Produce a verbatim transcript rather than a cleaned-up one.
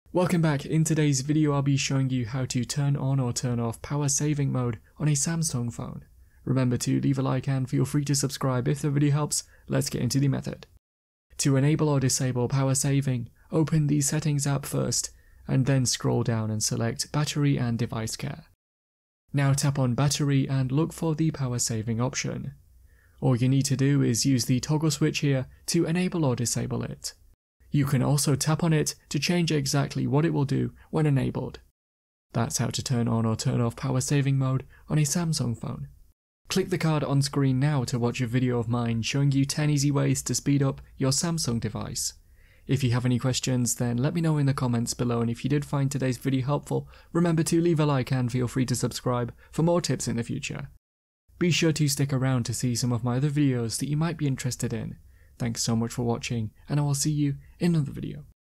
Welcome back. In today's video I'll be showing you how to turn on or turn off power saving mode on a Samsung phone. Remember to leave a like and feel free to subscribe if the video helps. Let's get into the method. To enable or disable power saving, open the settings app first and then scroll down and select battery and device care. Now tap on battery and look for the power saving option. All you need to do is use the toggle switch here to enable or disable it. You can also tap on it to change exactly what it will do when enabled. That's how to turn on or turn off power saving mode on a Samsung phone. Click the card on screen now to watch a video of mine showing you ten easy ways to speed up your Samsung device. If you have any questions, then let me know in the comments below, and if you did find today's video helpful, remember to leave a like and feel free to subscribe for more tips in the future. Be sure to stick around to see some of my other videos that you might be interested in. Thanks so much for watching, and I will see you in another video.